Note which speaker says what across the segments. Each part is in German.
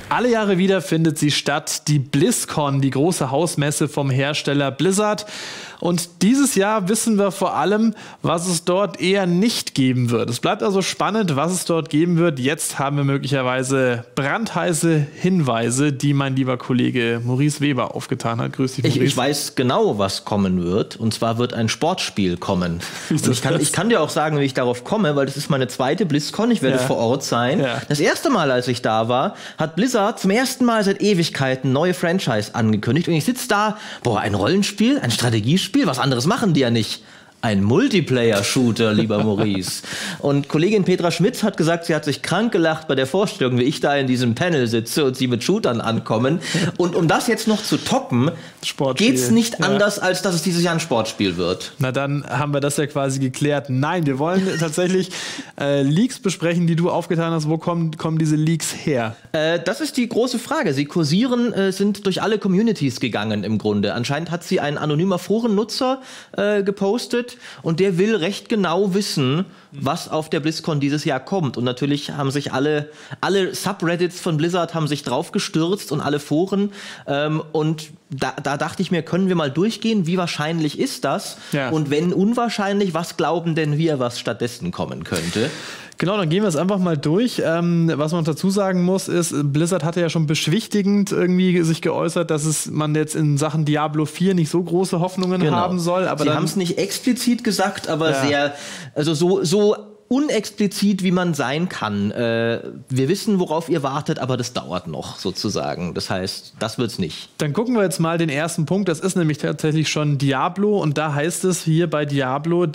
Speaker 1: Alle Jahre wieder findet sie statt, die BlizzCon, die große Hausmesse vom Hersteller Blizzard. Und dieses Jahr wissen wir vor allem, was es dort eher nicht geben wird. Es bleibt also spannend, was es dort geben wird. Jetzt haben wir möglicherweise brandheiße Hinweise, die mein lieber Kollege Maurice Weber aufgetan hat. Grüß dich, Maurice.
Speaker 2: Ich weiß genau, was kommen wird. Und zwar wird ein Sportspiel kommen. Ich kann dir auch sagen, wie ich darauf komme, weil das ist meine zweite BlizzCon. Ich werde vor Ort sein. Ja. Das erste Mal, als ich da war, hat Blizzard zum ersten Mal seit Ewigkeiten neue Franchise angekündigt. Und ich sitze da, ein Rollenspiel, ein Strategiespiel, was anderes machen die ja nicht. Ein Multiplayer-Shooter, lieber Maurice. Und Kollegin Petra Schmitz hat gesagt, sie hat sich krank gelacht bei der Vorstellung, wie ich da in diesem Panel sitze und sie mit Shootern ankommen. Und um das jetzt noch zu toppen, geht's nicht anders, als dass es dieses Jahr ein Sportspiel wird.
Speaker 1: Na, dann haben wir das ja quasi geklärt. Nein, wir wollen tatsächlich Leaks besprechen, die du aufgetan hast. Wo kommen diese Leaks her?
Speaker 2: Das ist die große Frage. Sie kursieren, sind durch alle Communities gegangen im Grunde. Anscheinend hat sie ein anonymer Forennutzer gepostet. Und der will recht genau wissen, was auf der BlizzCon dieses Jahr kommt. Und natürlich haben sich alle Subreddits von Blizzard haben sich drauf gestürzt und alle Foren. Und da dachte ich mir, können wir mal durchgehen, wie wahrscheinlich ist das? Ja. Und wenn unwahrscheinlich, was glauben denn wir, was stattdessen kommen könnte?
Speaker 1: Genau, dann gehen wir es einfach mal durch. Was man dazu sagen muss, ist, Blizzard hatte ja schon beschwichtigend irgendwie sich geäußert, dass man jetzt in Sachen Diablo 4 nicht so große Hoffnungen haben soll.
Speaker 2: Aber sie haben es nicht explizit gesagt, aber so unexplizit, wie man sein kann. Wir wissen, worauf ihr wartet, aber das dauert noch sozusagen. Das heißt, das wird's nicht.
Speaker 1: Dann gucken wir jetzt mal den ersten Punkt. Das ist nämlich tatsächlich schon Diablo. Und da heißt es hier bei Diablo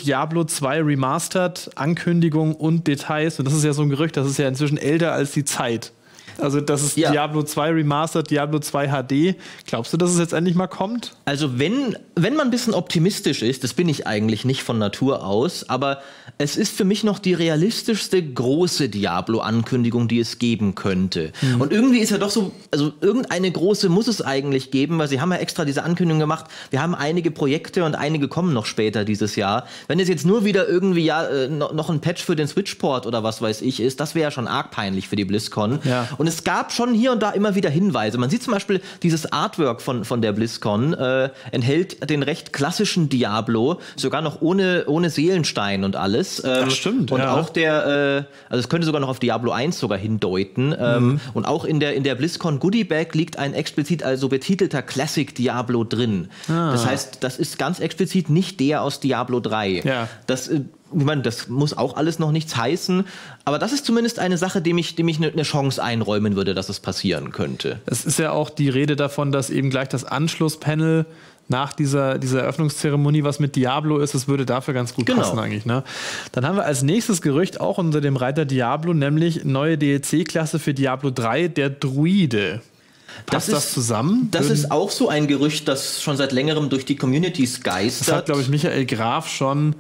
Speaker 1: 2 Remastered, Ankündigung und Details. Und das ist ja so ein Gerücht, das ist ja inzwischen älter als die Zeit. Also das ist Diablo 2 Remastered, Diablo 2 HD. Glaubst du, dass es jetzt endlich mal kommt?
Speaker 2: Also wenn man ein bisschen optimistisch ist, das bin ich eigentlich nicht von Natur aus, aber es ist für mich noch die realistischste große Diablo-Ankündigung, die es geben könnte. Mhm. Und irgendwie ist ja doch so, also irgendeine große muss es eigentlich geben, weil sie haben ja extra diese Ankündigung gemacht. Wir haben einige Projekte und einige kommen noch später dieses Jahr. Wenn es jetzt nur wieder irgendwie noch ein Patch für den Switch-Port oder was weiß ich ist, das wäre ja schon arg peinlich für die BlizzCon. Ja. Und es gab schon hier und da immer wieder Hinweise. Man sieht zum Beispiel, dieses Artwork von der BlizzCon enthält den recht klassischen Diablo, sogar noch ohne Seelenstein und alles.
Speaker 1: Das stimmt,
Speaker 2: und auch also es könnte sogar noch auf Diablo 1 sogar hindeuten. Und auch in der BlizzCon Goodie Bag liegt ein explizit also betitelter Classic Diablo drin. Das heißt, das ist ganz explizit nicht der aus Diablo 3. Ja. Ich meine, das muss auch alles noch nichts heißen, aber das ist zumindest eine Sache, dem ich eine Chance einräumen würde, dass es passieren könnte.
Speaker 1: Es ist ja auch die Rede davon, dass eben gleich das Anschlusspanel nach dieser Eröffnungszeremonie, was mit Diablo ist, das würde dafür ganz gut passen eigentlich. Ne? Dann haben wir als nächstes Gerücht auch unter dem Reiter Diablo, nämlich neue DLC-Klasse für Diablo 3, der Druide. Passt das zusammen?
Speaker 2: Das ist auch so ein Gerücht, das schon seit längerem durch die Communities geistert.
Speaker 1: Das hat, glaube ich, Michael Graf schon,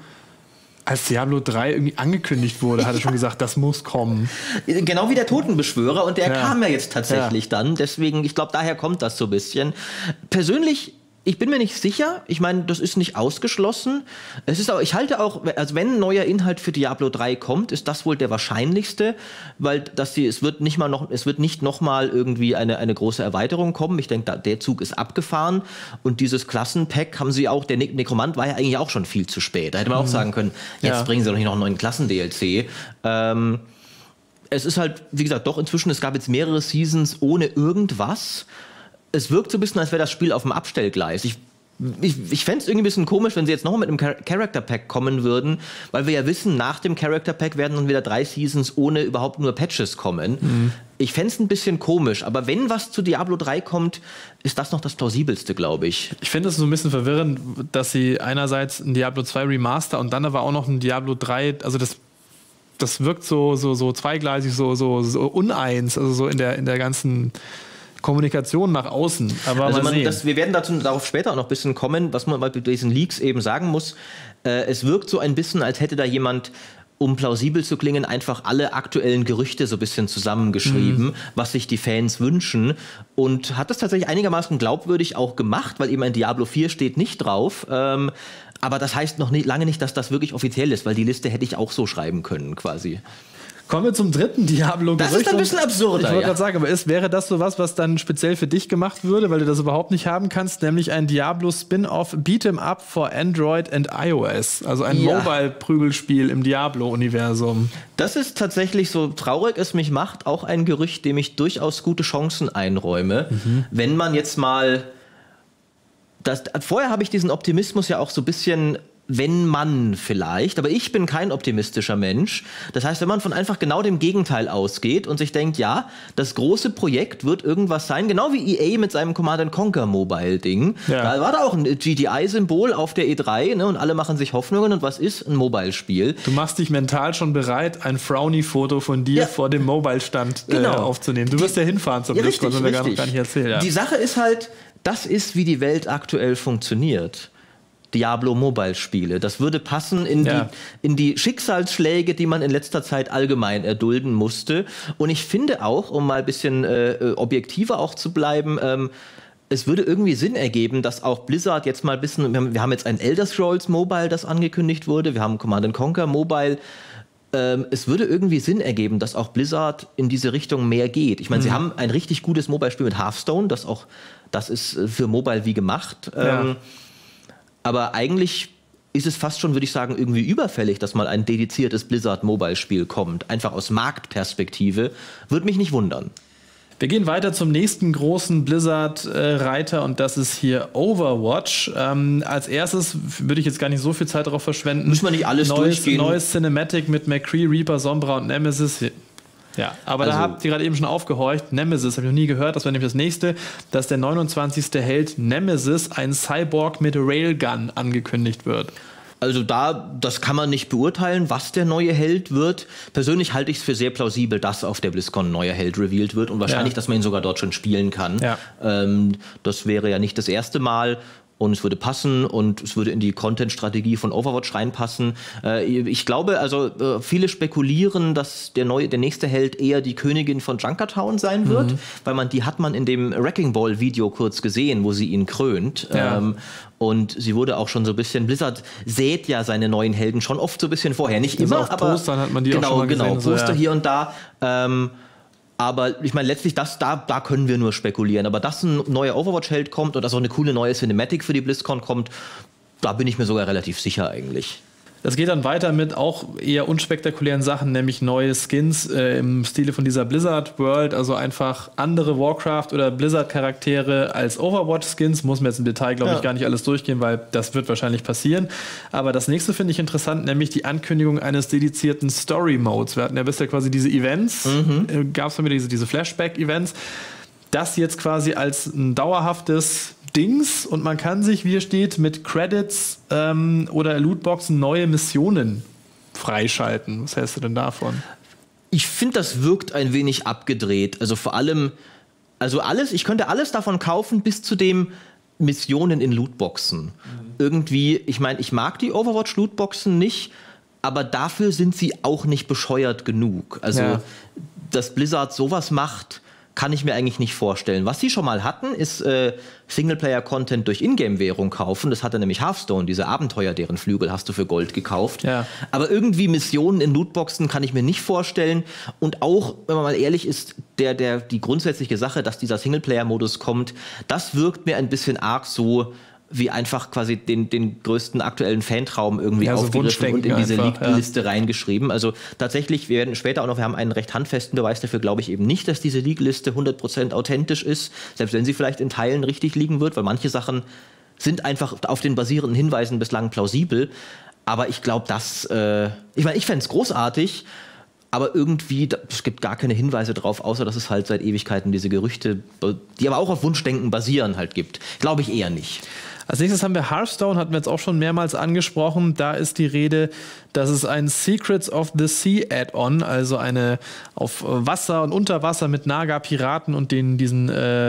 Speaker 1: als Diablo 3 irgendwie angekündigt wurde, hat er schon gesagt, das muss kommen.
Speaker 2: Genau wie der Totenbeschwörer, und der kam ja jetzt tatsächlich dann. Deswegen, ich glaube, daher kommt das so ein bisschen. Persönlich, ich bin mir nicht sicher. Ich meine, das ist nicht ausgeschlossen. Ich halte auch, also wenn ein neuer Inhalt für Diablo 3 kommt, ist das wohl der wahrscheinlichste, weil es wird nicht noch mal irgendwie eine große Erweiterung kommen. Ich denke, der Zug ist abgefahren, und dieses Klassenpack haben sie auch, der Nekromant war ja eigentlich auch schon viel zu spät. Da hätte man auch sagen können, jetzt bringen sie doch nicht noch einen neuen Klassen-DLC. Es ist halt, wie gesagt, doch inzwischen, es gab jetzt mehrere Seasons ohne irgendwas. Es wirkt so ein bisschen, als wäre das Spiel auf dem Abstellgleis. Ich fände es irgendwie ein bisschen komisch, wenn sie jetzt noch mit einem Character Pack kommen würden, weil wir ja wissen, nach dem Character Pack werden dann wieder 3 Seasons ohne überhaupt nur Patches kommen. Mhm. Ich fände es ein bisschen komisch, aber wenn was zu Diablo 3 kommt, ist das noch das plausibelste, glaube ich.
Speaker 1: Ich finde es so ein bisschen verwirrend, dass sie einerseits ein Diablo 2 Remaster und dann aber auch noch ein Diablo 3, also das wirkt so zweigleisig, so uneins, also so in der ganzen Kommunikation nach außen. Aber
Speaker 2: also wir werden darauf später auch noch ein bisschen kommen, was man bei diesen Leaks eben sagen muss. Es wirkt so ein bisschen, als hätte da jemand, um plausibel zu klingen, einfach alle aktuellen Gerüchte so ein bisschen zusammengeschrieben, was sich die Fans wünschen, und hat das tatsächlich einigermaßen glaubwürdig auch gemacht, weil eben ein Diablo 4 steht nicht drauf. Aber das heißt noch lange nicht, dass das wirklich offiziell ist, weil die Liste hätte ich auch so schreiben können quasi.
Speaker 1: Kommen wir zum dritten Diablo-Gerücht.
Speaker 2: Das ist ein bisschen absurder.
Speaker 1: Ich wollte gerade sagen, aber wäre das sowas, was dann speziell für dich gemacht würde, weil du das überhaupt nicht haben kannst, nämlich ein Diablo-Spin-Off Beat'em Up for Android and iOS, also ein Mobile-Prügelspiel im Diablo-Universum.
Speaker 2: Das ist tatsächlich, so traurig es mich macht, auch ein Gerücht, dem ich durchaus gute Chancen einräume. Wenn man jetzt mal... Vorher habe ich diesen Optimismus ja auch so ein bisschen... Wenn man vielleicht, aber ich bin kein optimistischer Mensch. Das heißt, wenn man von einfach genau dem Gegenteil ausgeht und sich denkt, ja, das große Projekt wird irgendwas sein, genau wie EA mit seinem Command & Conquer Mobile-Ding. Ja. Da war da auch ein GDI-Symbol auf der E3, ne, und alle machen sich Hoffnungen. Und was ist ein Mobile-Spiel?
Speaker 1: Du machst dich mental schon bereit, ein Frowny-Foto von dir vor dem Mobile-Stand aufzunehmen. Du wirst ja hinfahren zum BlizzCon, das haben wir gar nicht erzählt. Ja.
Speaker 2: Die Sache ist halt, das ist, wie die Welt aktuell funktioniert. Diablo-Mobile-Spiele. Das würde passen in die Schicksalsschläge, die man in letzter Zeit allgemein erdulden musste. Und ich finde auch, um mal ein bisschen objektiver auch zu bleiben, es würde irgendwie Sinn ergeben, dass auch Blizzard jetzt mal ein bisschen, wir haben jetzt ein Elder Scrolls Mobile, das angekündigt wurde, wir haben Command & Conquer Mobile. Es würde irgendwie Sinn ergeben, dass auch Blizzard in diese Richtung mehr geht. Ich meine, sie haben ein richtig gutes Mobile-Spiel mit Hearthstone, das ist für Mobile wie gemacht. Aber eigentlich ist es fast schon, würde ich sagen, irgendwie überfällig, dass mal ein dediziertes Blizzard-Mobile-Spiel kommt. Einfach aus Marktperspektive. Würde mich nicht wundern.
Speaker 1: Wir gehen weiter zum nächsten großen Blizzard-Reiter und das ist hier Overwatch. Als erstes würde ich jetzt gar nicht so viel Zeit darauf verschwenden.
Speaker 2: Müssen wir nicht alles durchgehen?
Speaker 1: Neues Cinematic mit McCree, Reaper, Sombra und Nemesis. Ja, aber da habt ihr gerade eben schon aufgehorcht. Nemesis, habe ich noch nie gehört. Das war nämlich das nächste, dass der 29. Held Nemesis, ein Cyborg mit Railgun, angekündigt wird.
Speaker 2: Also das kann man nicht beurteilen, was der neue Held wird. Persönlich halte ich es für sehr plausibel, dass auf der BlizzCon ein neuer Held revealed wird und wahrscheinlich, dass man ihn sogar dort schon spielen kann. Ja. Das wäre ja nicht das erste Mal. Und es würde passen und es würde in die Content-Strategie von Overwatch reinpassen. Ich glaube, also viele spekulieren, dass der nächste Held eher die Königin von Junkertown sein wird, weil die hat man in dem Wrecking Ball-Video kurz gesehen, wo sie ihn krönt. Ja. Und sie wurde auch schon so ein bisschen, Blizzard sät ja seine neuen Helden schon oft so ein bisschen vorher. Nicht immer,
Speaker 1: auf Postern hat man die auch schon mal gesehen.
Speaker 2: Genau, Poster hier und da. Aber ich meine, letztlich, da können wir nur spekulieren. Aber dass ein neuer Overwatch-Held kommt und dass auch eine coole neue Cinematic für die BlizzCon kommt, da bin ich mir sogar relativ sicher eigentlich.
Speaker 1: Das geht dann weiter mit auch eher unspektakulären Sachen, nämlich neue Skins im Stile von dieser Blizzard-World, also einfach andere Warcraft- oder Blizzard-Charaktere als Overwatch-Skins. Muss man jetzt im Detail, glaube ich, gar nicht alles durchgehen, weil das wird wahrscheinlich passieren. Aber das nächste finde ich interessant, nämlich die Ankündigung eines dedizierten Story-Modes. Wir hatten ja bisher quasi diese Events, gab es dann wieder diese Flashback-Events. Das jetzt quasi als ein dauerhaftes Dings und man kann sich, wie hier steht, mit Credits oder Lootboxen neue Missionen freischalten. Was hältst du denn davon?
Speaker 2: Ich finde, das wirkt ein wenig abgedreht. Also vor allem, ich könnte alles davon kaufen bis zu dem Missionen in Lootboxen. Irgendwie, ich meine, ich mag die Overwatch-Lootboxen nicht, aber dafür sind sie auch nicht bescheuert genug. Also, dass Blizzard sowas macht, kann ich mir eigentlich nicht vorstellen. Was sie schon mal hatten, ist Singleplayer-Content durch Ingame-Währung kaufen. Das hatte nämlich Hearthstone, diese Abenteuer, deren Flügel hast du für Gold gekauft. Ja. Aber irgendwie Missionen in Lootboxen kann ich mir nicht vorstellen. Und auch, wenn man mal ehrlich ist, die grundsätzliche Sache, dass dieser Singleplayer-Modus kommt, das wirkt mir ein bisschen arg so, wie einfach quasi den größten aktuellen Fantraum irgendwie aufgegriffen und in diese League-Liste reingeschrieben. Also tatsächlich, wir werden später auch noch, wir haben einen recht handfesten Beweis dafür, glaube ich eben nicht, dass diese League-Liste 100% authentisch ist, selbst wenn sie vielleicht in Teilen richtig liegen wird, weil manche Sachen sind einfach auf den basierenden Hinweisen bislang plausibel. Aber ich glaube, ich fände es großartig, aber irgendwie, es gibt gar keine Hinweise drauf, außer dass es halt seit Ewigkeiten diese Gerüchte, die aber auch auf Wunschdenken basieren, halt gibt. Glaube ich eher nicht.
Speaker 1: Als nächstes haben wir Hearthstone, hatten wir jetzt auch schon mehrmals angesprochen. Da ist die Rede, dass es ein Secrets of the Sea Add-on, also eine auf Wasser und Unterwasser mit Naga-Piraten und diesen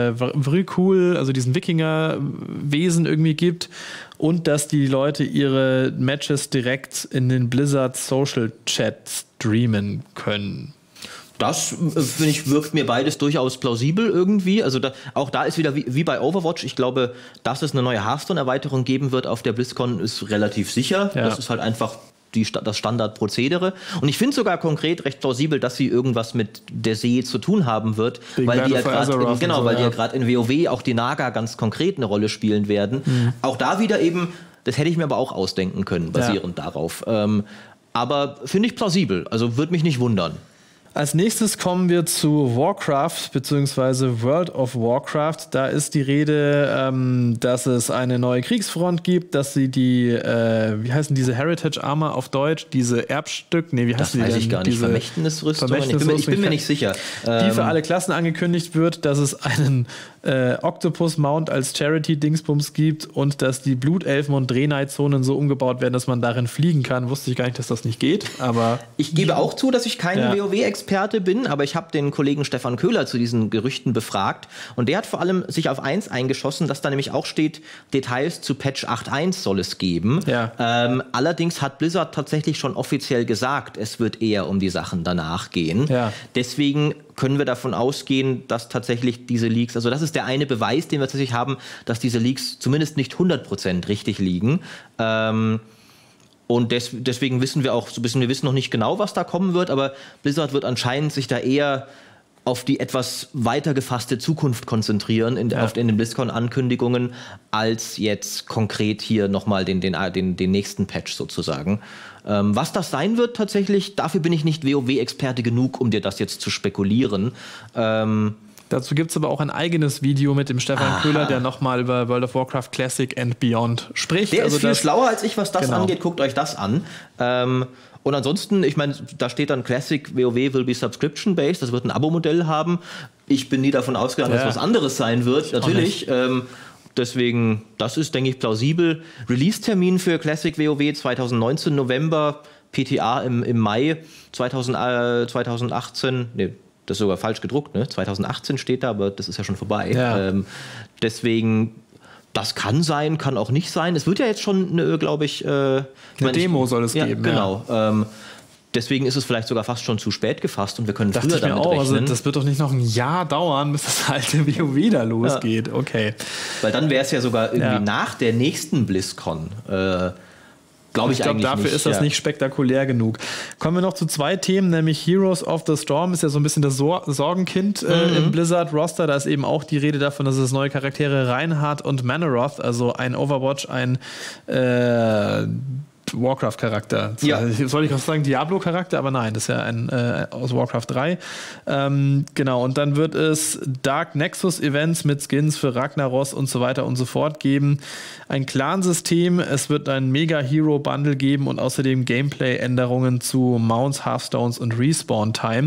Speaker 1: Vrykul, also diesen Wikinger-Wesen irgendwie gibt. Und dass die Leute ihre Matches direkt in den Blizzard Social Chat streamen können.
Speaker 2: Das, finde ich, wirkt mir beides durchaus plausibel irgendwie. Also auch da ist wieder wie bei Overwatch. Ich glaube, dass es eine neue Hearthstone-Erweiterung geben wird auf der BlizzCon, ist relativ sicher. Ja. Das ist halt einfach das Standardprozedere. Und ich finde sogar konkret recht plausibel, dass sie irgendwas mit der See zu tun haben wird, weil die ja gerade in WoW auch die Naga ganz konkret eine Rolle spielen werden. Auch da wieder eben, das hätte ich mir aber auch ausdenken können, basierend darauf. Aber finde ich plausibel, also würde mich nicht wundern.
Speaker 1: Als nächstes kommen wir zu Warcraft bzw. World of Warcraft. Da ist die Rede, dass es eine neue Kriegsfront gibt, dass sie die, wie heißen diese Heritage Armor auf Deutsch, diese Erbstück, nee, wie heißen die denn?
Speaker 2: Das weiß ich gar nicht, Vermächtnisrüstung? Ich bin mir nicht sicher.
Speaker 1: Die für alle Klassen angekündigt wird, dass es einen Octopus Mount als Charity-Dingsbums gibt und dass die Blutelfen und Draenei-Zonen so umgebaut werden, dass man darin fliegen kann. Wusste ich gar nicht, dass das nicht geht, aber...
Speaker 2: Ich gebe auch zu, dass ich kein WoW-Experte bin, aber ich habe den Kollegen Stefan Köhler zu diesen Gerüchten befragt und der hat vor allem sich auf eins eingeschossen, dass da nämlich auch steht, Details zu Patch 8.1 soll es geben.
Speaker 1: Ja.
Speaker 2: Allerdings hat Blizzard tatsächlich schon offiziell gesagt, es wird eher um die Sachen danach gehen.
Speaker 1: Ja.
Speaker 2: Deswegen können wir davon ausgehen, dass tatsächlich diese Leaks, also das ist der eine Beweis, den wir tatsächlich haben, dass diese Leaks zumindest nicht 100% richtig liegen. Und deswegen wissen wir auch so ein bisschen, wir wissen noch nicht genau, was da kommen wird, aber Blizzard wird anscheinend sich da eher auf die etwas weiter gefasste Zukunft konzentrieren in den BlizzCon-Ankündigungen, als jetzt konkret hier nochmal den nächsten Patch sozusagen. Was das sein wird tatsächlich, dafür bin ich nicht WoW-Experte genug, um dir das jetzt zu spekulieren.
Speaker 1: Dazu gibt es aber auch ein eigenes Video mit dem Stefan Köhler, der nochmal über World of Warcraft Classic and Beyond spricht.
Speaker 2: Der ist viel schlauer als ich, was das angeht. Guckt euch das an. Und ansonsten, ich meine, da steht dann Classic WoW will be subscription-based. Das wird ein Abo-Modell haben. Ich bin nie davon ausgegangen, dass was anderes sein wird. Natürlich. Deswegen, das ist, denke ich, plausibel. Release-Termin für Classic WoW 2019 November, PTA im Mai 2018. Nee, das ist sogar falsch gedruckt, ne? 2018 steht da, aber das ist ja schon vorbei.
Speaker 1: Ja.
Speaker 2: Deswegen, das kann sein, kann auch nicht sein. Es wird ja jetzt schon, glaube ich... eine
Speaker 1: Demo soll es geben.
Speaker 2: Genau. Ja. Deswegen ist es vielleicht sogar fast schon zu spät gefasst und wir können früher damit rechnen.
Speaker 1: Also das wird doch nicht noch ein Jahr dauern, bis das alte WoW wieder losgeht. Ja. Okay.
Speaker 2: Weil dann wäre es ja sogar irgendwie nach der nächsten BlizzCon. Ich glaube,
Speaker 1: dafür ist das nicht spektakulär genug. Kommen wir noch zu zwei Themen, nämlich Heroes of the Storm ist ja so ein bisschen das Sorgenkind im Blizzard-Roster. Da ist eben auch die Rede davon, dass es neue Charaktere Reinhardt und Manoroth, also ein Overwatch, ein Warcraft-Charakter.
Speaker 2: Ja.
Speaker 1: Soll ich auch sagen Diablo-Charakter? Aber nein, das ist ja ein aus Warcraft 3. Genau, und dann wird es Dark Nexus-Events mit Skins für Ragnaros und so weiter und so fort geben. Ein Clan-System, es wird ein Mega-Hero-Bundle geben und außerdem Gameplay-Änderungen zu Mounts, Hearthstones und Respawn-Time.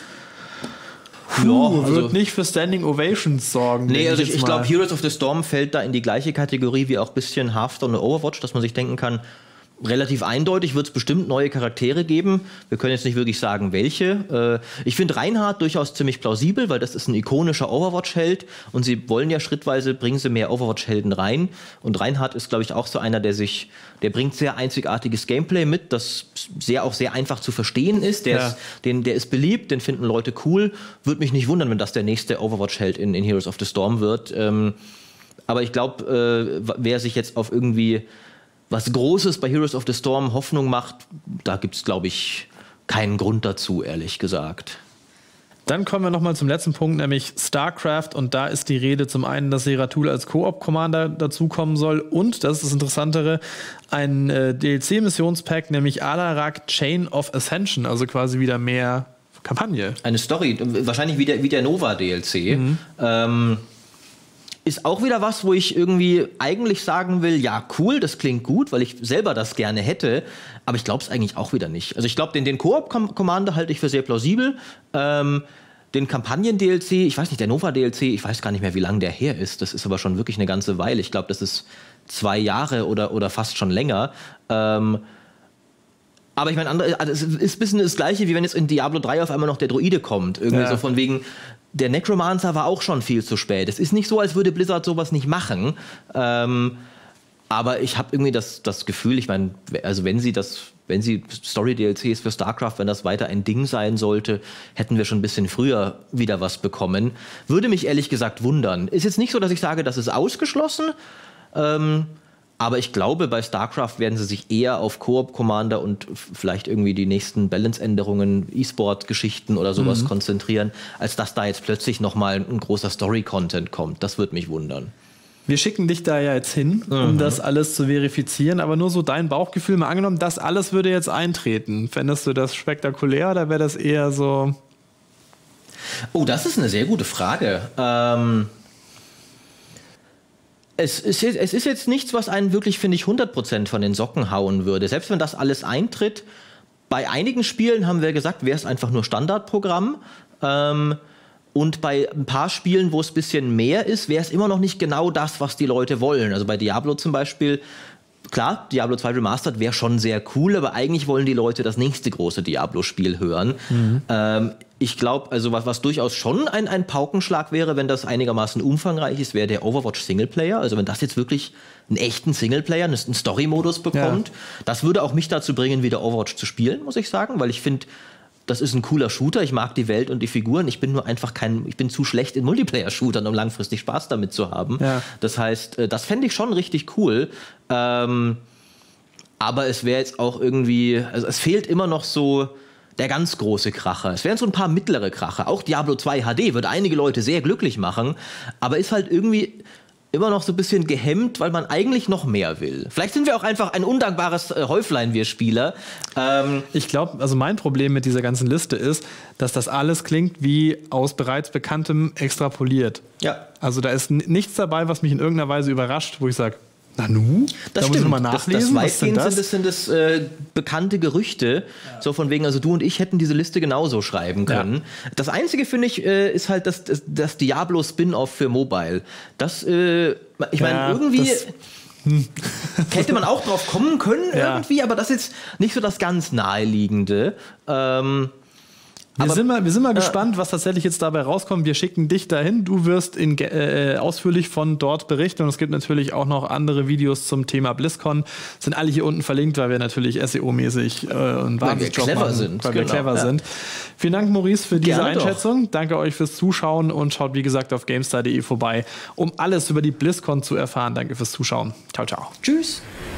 Speaker 1: Wird nicht für Standing Ovations sorgen.
Speaker 2: Nee, also ich glaube, Heroes of the Storm fällt da in die gleiche Kategorie wie auch ein bisschen Hearthstone und Overwatch, dass man sich denken kann, relativ eindeutig wird es bestimmt neue Charaktere geben. Wir können jetzt nicht wirklich sagen, welche. Ich finde Reinhardt durchaus ziemlich plausibel, weil das ist ein ikonischer Overwatch-Held und sie wollen ja schrittweise, bringen sie mehr Overwatch-Helden rein. Und Reinhardt ist, glaube ich, auch so einer, der bringt sehr einzigartiges Gameplay mit, das auch sehr einfach zu verstehen ist. Der ist beliebt, den finden Leute cool. Würde mich nicht wundern, wenn das der nächste Overwatch-Held in Heroes of the Storm wird. Aber ich glaube, wer sich jetzt auf irgendwie was Großes bei Heroes of the Storm Hoffnung macht, da gibt es, glaube ich, keinen Grund dazu, ehrlich gesagt.
Speaker 1: Dann kommen wir nochmal zum letzten Punkt, nämlich StarCraft. Und da ist die Rede zum einen, dass Zeratul als Koop-Commander dazukommen soll. Und, das ist das Interessantere, ein DLC-Missionspack, nämlich Alarak Chain of Ascension. Also quasi wieder mehr Kampagne.
Speaker 2: Eine Story, wahrscheinlich wie der Nova-DLC. Ist auch wieder was, wo ich irgendwie eigentlich sagen will, ja cool, das klingt gut, weil ich selber das gerne hätte, aber ich glaube es eigentlich auch wieder nicht. Also ich glaube, den Koop-Commander halte ich für sehr plausibel. Den Kampagnen-DLC, ich weiß nicht, der Nova-DLC, ich weiß gar nicht mehr, wie lange der her ist. Das ist aber schon wirklich eine ganze Weile. Ich glaube, das ist 2 Jahre oder fast schon länger. Aber ich meine, es ist ein bisschen das Gleiche, wie wenn jetzt in Diablo 3 auf einmal noch der Druide kommt. Irgendwie so von wegen, der Necromancer war auch schon viel zu spät. Es ist nicht so, als würde Blizzard sowas nicht machen. Aber ich habe irgendwie das Gefühl, ich meine, also wenn sie Story-DLCs für StarCraft, wenn das weiter ein Ding sein sollte, hätten wir schon ein bisschen früher wieder was bekommen. Würde mich ehrlich gesagt wundern. Ist jetzt nicht so, dass ich sage, das ist ausgeschlossen. Aber ich glaube, bei StarCraft werden sie sich eher auf Koop-Commander und vielleicht irgendwie die nächsten Balance-Änderungen, E-Sport-Geschichten oder sowas konzentrieren, als dass da jetzt plötzlich nochmal ein großer Story-Content kommt. Das würde mich wundern.
Speaker 1: Wir schicken dich da ja jetzt hin, um das alles zu verifizieren, aber nur so dein Bauchgefühl, mal angenommen, das alles würde jetzt eintreten. Fändest du das spektakulär oder wäre das eher so...
Speaker 2: Oh, das ist eine sehr gute Frage. Es ist jetzt nichts, was einen wirklich, finde ich, 100% von den Socken hauen würde. Selbst wenn das alles eintritt, bei einigen Spielen haben wir gesagt, wäre es einfach nur Standardprogramm. Und bei ein paar Spielen, wo es ein bisschen mehr ist, wäre es immer noch nicht genau das, was die Leute wollen. Also bei Diablo zum Beispiel, klar, Diablo 2 Remastered wäre schon sehr cool, aber eigentlich wollen die Leute das nächste große Diablo-Spiel hören. Ich glaube, also was durchaus schon ein Paukenschlag wäre, wenn das einigermaßen umfangreich ist, wäre der Overwatch Singleplayer. Also wenn das jetzt wirklich einen echten Singleplayer, einen Story-Modus bekommt, das würde auch mich dazu bringen, wieder Overwatch zu spielen, muss ich sagen, weil ich finde, das ist ein cooler Shooter, ich mag die Welt und die Figuren, ich bin nur einfach ich bin zu schlecht in Multiplayer-Shootern, um langfristig Spaß damit zu haben. Ja. Das heißt, das fände ich schon richtig cool. Aber es wäre jetzt auch irgendwie, also es fehlt immer noch so der ganz große Kracher. Es wären so ein paar mittlere Kracher. Auch Diablo 2 HD würde einige Leute sehr glücklich machen, aber ist halt irgendwie immer noch so ein bisschen gehemmt, weil man eigentlich noch mehr will. Vielleicht sind wir auch einfach ein undankbares Häuflein, wir Spieler.
Speaker 1: Ich glaube, also mein Problem mit dieser ganzen Liste ist, dass das alles klingt wie aus bereits Bekanntem extrapoliert.
Speaker 2: Ja.
Speaker 1: Also da ist nichts dabei, was mich in irgendeiner Weise überrascht, wo ich sage, Nanu?
Speaker 2: Das stimmt. Mal nachlesen. Das weitgehend sind das bekannte Gerüchte. Ja. So von wegen, also du und ich hätten diese Liste genauso schreiben können. Ja. Das Einzige, finde ich, ist halt das Diablo-Spin-Off für Mobile. Das, ich meine, irgendwie hätte man auch drauf kommen können irgendwie, aber das ist jetzt nicht so das ganz Naheliegende.
Speaker 1: Wir sind mal gespannt, was tatsächlich jetzt dabei rauskommt. Wir schicken dich dahin. Du wirst ausführlich von dort berichten. Und es gibt natürlich auch noch andere Videos zum Thema BlizzCon. Sind alle hier unten verlinkt, weil wir natürlich SEO-mäßig einen Wahnsinnsjob machen. Weil wir clever sind. Vielen Dank, Maurice, für diese Einschätzung. Danke euch fürs Zuschauen und schaut, wie gesagt, auf GameStar.de vorbei, um alles über die BlizzCon zu erfahren. Danke fürs Zuschauen. Ciao, ciao.
Speaker 2: Tschüss.